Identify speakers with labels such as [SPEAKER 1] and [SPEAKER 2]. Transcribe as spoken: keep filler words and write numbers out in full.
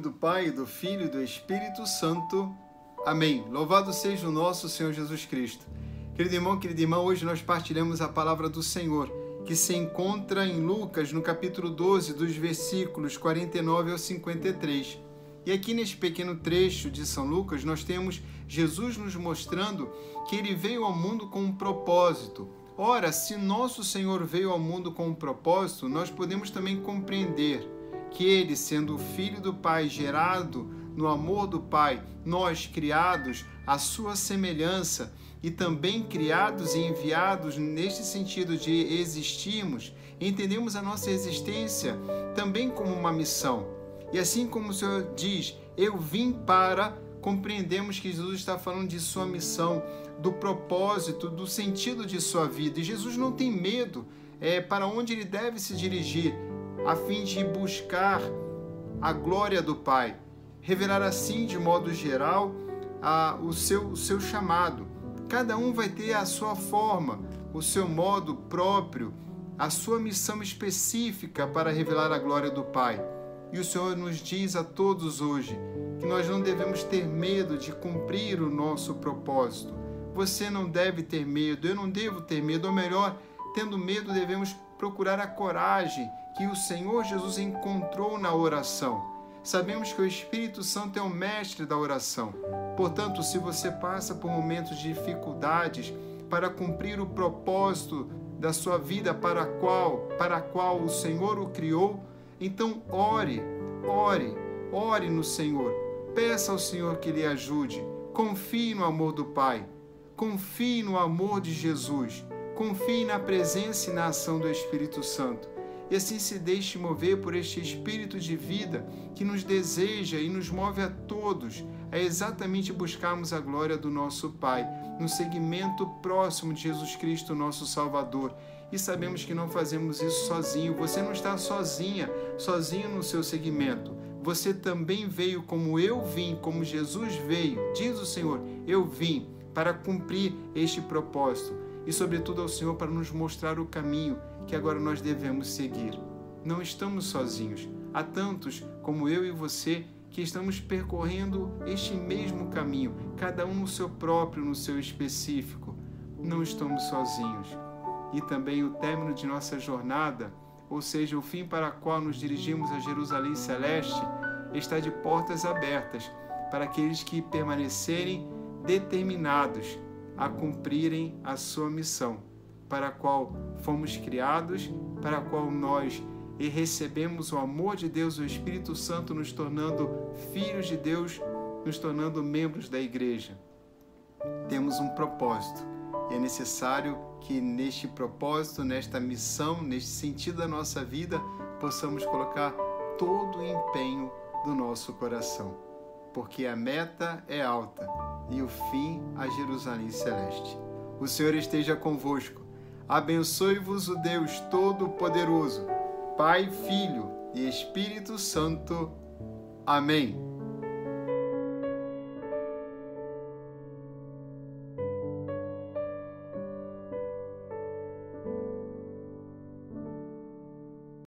[SPEAKER 1] do Pai, do Filho e do Espírito Santo. Amém. Louvado seja o nosso Senhor Jesus Cristo. Querido irmão, querida irmã, hoje nós partilhamos a palavra do Senhor, que se encontra em Lucas, no capítulo doze, dos versículos quarenta e nove ao cinquenta e três. E aqui neste pequeno trecho de São Lucas, nós temos Jesus nos mostrando que ele veio ao mundo com um propósito. Ora, se nosso Senhor veio ao mundo com um propósito, nós podemos também compreender que ele, sendo o Filho do Pai, gerado no amor do Pai, nós criados à sua semelhança e também criados e enviados neste sentido de existirmos, entendemos a nossa existência também como uma missão. E assim como o Senhor diz, eu vim para, compreendemos que Jesus está falando de sua missão, do propósito, do sentido de sua vida. E Jesus não tem medo é, para onde ele deve se dirigir, a fim de buscar a glória do Pai, revelar assim, de modo geral, a, o, seu, o seu chamado. Cada um vai ter a sua forma, o seu modo próprio, a sua missão específica para revelar a glória do Pai. E o Senhor nos diz a todos hoje que nós não devemos ter medo de cumprir o nosso propósito. Você não deve ter medo, eu não devo ter medo, ou melhor, tendo medo, devemos procurar a coragem que o Senhor Jesus encontrou na oração. Sabemos que o Espírito Santo é o mestre da oração. Portanto, se você passa por momentos de dificuldades para cumprir o propósito da sua vida para a qual, para a qual o Senhor o criou, então ore, ore, ore no Senhor. Peça ao Senhor que lhe ajude. Confie no amor do Pai. Confie no amor de Jesus. Confie na presença e na ação do Espírito Santo. E assim se deixe mover por este Espírito de vida que nos deseja e nos move a todos a exatamente buscarmos a glória do nosso Pai, no seguimento próximo de Jesus Cristo, nosso Salvador. E sabemos que não fazemos isso sozinho. Você não está sozinha, sozinho no seu seguimento. Você também veio como eu vim, como Jesus veio. Diz o Senhor, eu vim para cumprir este propósito. E sobretudo ao Senhor para nos mostrar o caminho que agora nós devemos seguir. Não estamos sozinhos. Há tantos como eu e você que estamos percorrendo este mesmo caminho, cada um no seu próprio, no seu específico. Não estamos sozinhos. E também o término de nossa jornada, ou seja, o fim para o qual nos dirigimos a Jerusalém Celeste, está de portas abertas para aqueles que permanecerem determinados a cumprirem a sua missão, para a qual fomos criados, para a qual nós e recebemos o amor de Deus, o Espírito Santo, nos tornando filhos de Deus, nos tornando membros da igreja. Temos um propósito e é necessário que neste propósito, nesta missão, neste sentido da nossa vida, possamos colocar todo o empenho do nosso coração, porque a meta é alta e o fim a Jerusalém Celeste. O Senhor esteja convosco. Abençoe-vos o Deus Todo-Poderoso, Pai, Filho e Espírito Santo. Amém.